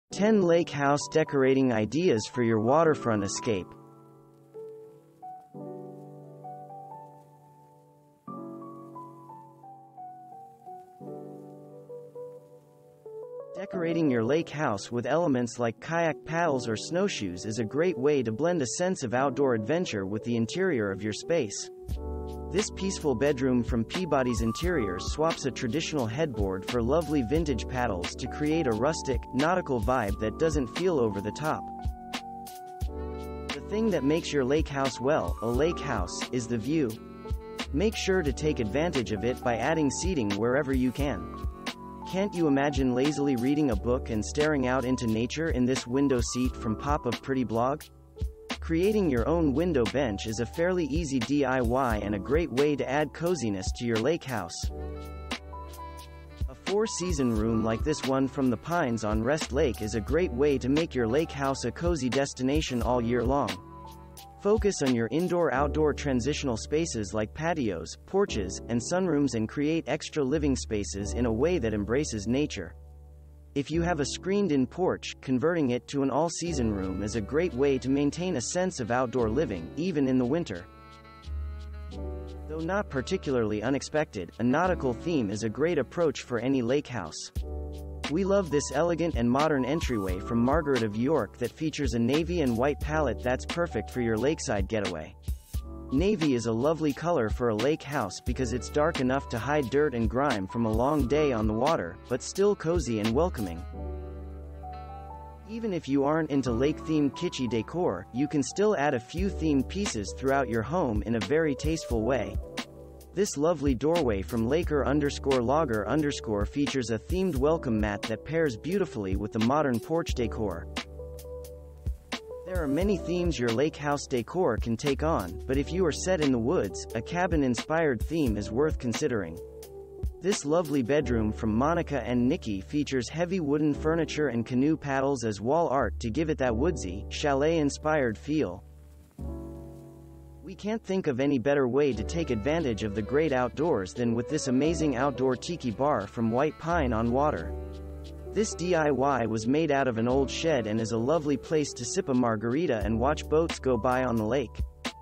10 Lake House Decorating Ideas for Your Waterfront Escape. Decorating your lake house with elements like kayak paddles or snowshoes is a great way to blend a sense of outdoor adventure with the interior of your space. This peaceful bedroom from Peabody's Interiors swaps a traditional headboard for lovely vintage paddles to create a rustic, nautical vibe that doesn't feel over the top. The thing that makes your lake house, well, a lake house, is the view. Make sure to take advantage of it by adding seating wherever you can. Can't you imagine lazily reading a book and staring out into nature in this window seat from Pop of Pretty Blog? Creating your own window bench is a fairly easy DIY and a great way to add coziness to your lake house. A four-season room like this one from the Pines on Rest Lake is a great way to make your lake house a cozy destination all year long. Focus on your indoor-outdoor transitional spaces like patios, porches, and sunrooms and create extra living spaces in a way that embraces nature. If you have a screened-in porch, converting it to an all-season room is a great way to maintain a sense of outdoor living, even in the winter. Though not particularly unexpected, a nautical theme is a great approach for any lake house. We love this elegant and modern entryway from Margaret of York that features a navy and white palette that's perfect for your lakeside getaway. Navy is a lovely color for a lake house because it's dark enough to hide dirt and grime from a long day on the water, but still cozy and welcoming. Even if you aren't into lake-themed kitschy decor, you can still add a few themed pieces throughout your home in a very tasteful way. This lovely doorway from Laker_Logger_ features a themed welcome mat that pairs beautifully with the modern porch decor. There are many themes your lake house decor can take on, but if you are set in the woods, a cabin-inspired theme is worth considering. This lovely bedroom from Monica and Nikki features heavy wooden furniture and canoe paddles as wall art to give it that woodsy, chalet-inspired feel. We can't think of any better way to take advantage of the great outdoors than with this amazing outdoor tiki bar from White Pine on Water. This DIY was made out of an old shed and is a lovely place to sip a margarita and watch boats go by on the lake.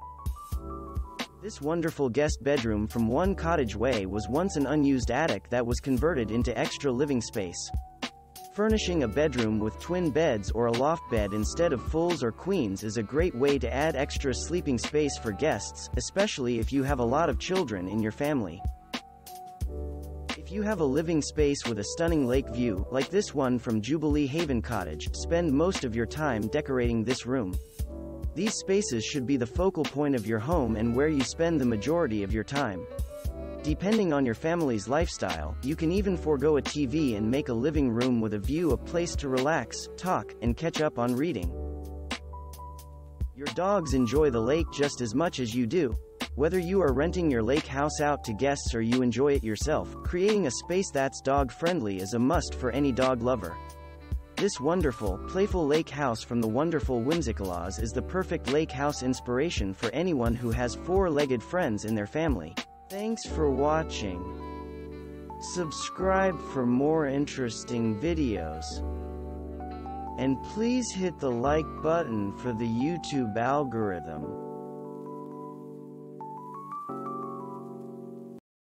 This wonderful guest bedroom from One Cottage Way was once an unused attic that was converted into extra living space. Furnishing a bedroom with twin beds or a loft bed instead of fulls or queens is a great way to add extra sleeping space for guests, especially if you have a lot of children in your family. If you have a living space with a stunning lake view, like this one from Jubilee Haven Cottage, spend most of your time decorating this room. These spaces should be the focal point of your home and where you spend the majority of your time. Depending on your family's lifestyle, you can even forego a TV and make a living room with a view a place to relax, talk, and catch up on reading. Your dogs enjoy the lake just as much as you do. Whether you are renting your lake house out to guests or you enjoy it yourself, creating a space that's dog-friendly is a must for any dog lover. This wonderful, playful lake house from the wonderful Whimsicalaws is the perfect lake house inspiration for anyone who has four-legged friends in their family. Thanks for watching. Subscribe for more interesting videos. And please hit the like button for the YouTube algorithm.